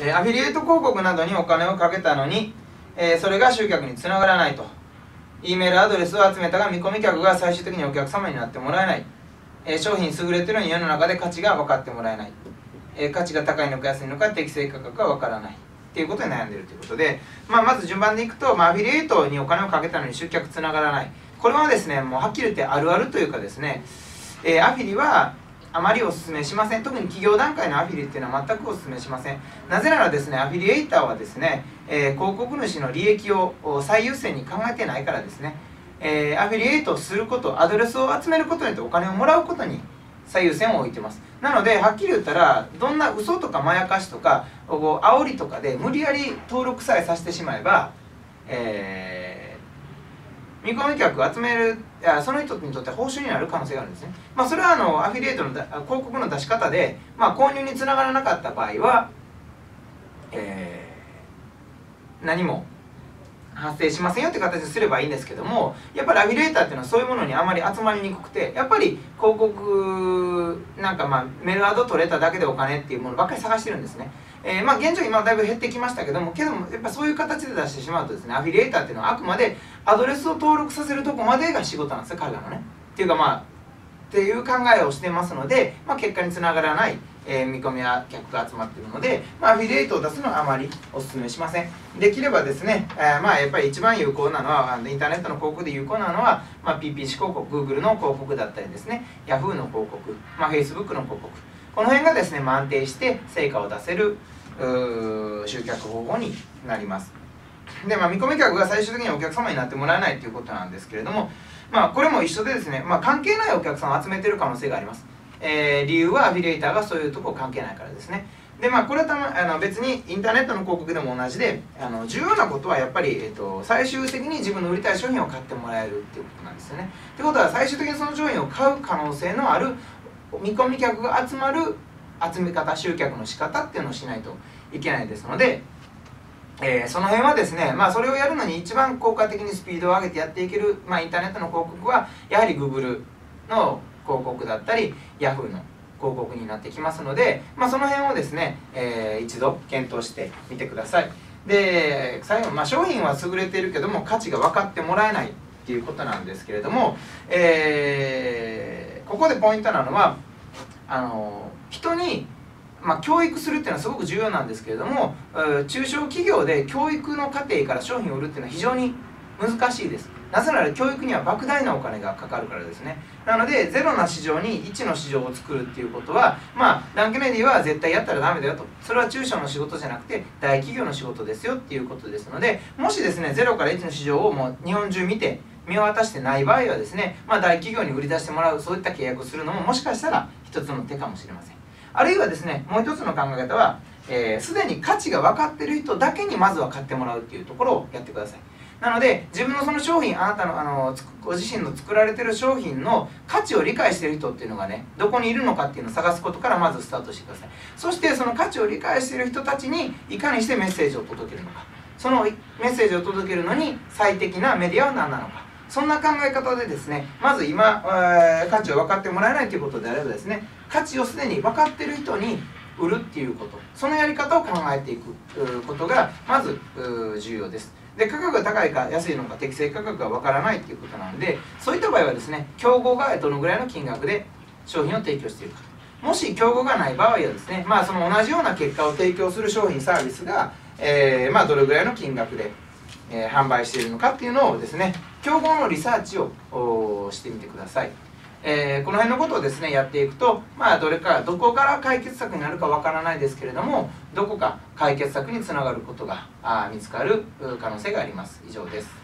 アフィリエイト広告などにお金をかけたのに、それが集客につながらないと。E メールアドレスを集めたが見込み客が最終的にお客様になってもらえない。商品優れてるのに世の中で価値が分かってもらえない。価値が高いのか安いのか適正価格が分からないっていうことに悩んでいるということで、まず順番でいくと、アフィリエイトにお金をかけたのに集客つながらない。これはですね、もうはっきり言ってあるあるというかですね、アフィリはあまりお勧めしません。特に企業段階のアフィリっていうのは全くお勧めしません。なぜならですね、アフィリエイターはですね、広告主の利益を最優先に考えてないからですね、アフィリエイトをすること、アドレスを集めることによってお金をもらうことに最優先を置いてます。なのではっきり言ったら、どんな嘘とかまやかしとか煽りとかで無理やり登録さえさせてしまえば、見込み客を集める、その人にとって報酬になる可能性があるんですね。それはアフィリエイトの広告の出し方で、購入につながらなかった場合は、何も発生しませんよって形にすればいいんですけども、やっぱりアフィリエイターっていうのはそういうものにあまり集まりにくくて、やっぱり広告なんかメールアド取れただけでお金っていうものばっかり探してるんですね。現状今だいぶ減ってきましたけども、やっぱそういう形で出してしまうとですね、アフィリエイターっていうのはあくまでアドレスを登録させるとこまでが仕事なんですよ、彼らのね。っていうかっていう考えをしてますので、結果につながらない、見込みや客が集まっているので、アフィリエイトを出すのはあまりお勧めしません。できればですね、やっぱり一番有効なのは、インターネットの広告で有効なのは、PPC 広告、Google の広告だったりですね、Yahoo の広告、Facebook の広告、この辺がですね、安定して成果を出せる集客方法になります。で、見込み客が最終的にお客様になってもらえないということなんですけれども、これも一緒でですね、関係ないお客さんを集めてる可能性があります。理由はアフィリエイターがそういうとこ関係ないからですね。で、これは別にインターネットの広告でも同じで、重要なことはやっぱり、最終的に自分の売りたい商品を買ってもらえるっていうことなんですよね。ってことは最終的にその商品を買う可能性のある見込み客が集まる集め方、集客の仕方っていうのをしないといけないですので、その辺はですね、それをやるのに一番効果的にスピードを上げてやっていける、インターネットの広告はやはり Google の広告だったり Yahoo の広告になってきますので、その辺をですね、一度検討してみてください。で、最後、商品は優れているけども価値が分かってもらえないっていうことなんですけれども、ここでポイントなのは人に教育するっていうのはすごく重要なんですけれども、中小企業で教育の過程から商品を売るっていうのは非常に難しいです。なぜなら教育には莫大なお金がかかるからですね。なのでゼロな市場に1の市場を作るっていうことは、ダン・ケネディは絶対やったらダメだよと。それは中小の仕事じゃなくて大企業の仕事ですよっていうことですので、もしですね0から1の市場をもう日本中見て見渡してない場合はですね、大企業に売り出してもらう、そういった契約をするのももしかしたら一つの手かもしれません。あるいはですね、もう一つの考え方は、すでに価値が分かっている人だけにまずは買ってもらうっていうところをやってください。なので自分のその商品、あなたのご自身の作られている商品の価値を理解している人っていうのがね、どこにいるのかっていうのを探すことからまずスタートしてください。そしてその価値を理解している人たちにいかにしてメッセージを届けるのか、そのメッセージを届けるのに最適なメディアは何なのか、そんな考え方でですね、まず今、価値を分かってもらえないということであればですね、価値をすでに分かっている人に売るっていうこと、そのやり方を考えていくことがまず重要です。で、価格が高いか安いのか適正価格が分からないっていうことなんで、そういった場合はですね、競合がどのぐらいの金額で商品を提供しているか、もし競合がない場合はですね、その同じような結果を提供する商品サービスが、どれぐらいの金額で販売しているのかっていうのをですね、競合のリサーチをしてみてください。この辺のことをですねやっていくと、どこから解決策になるかわからないですけれども、どこか解決策につながることが見つかる可能性があります。以上です。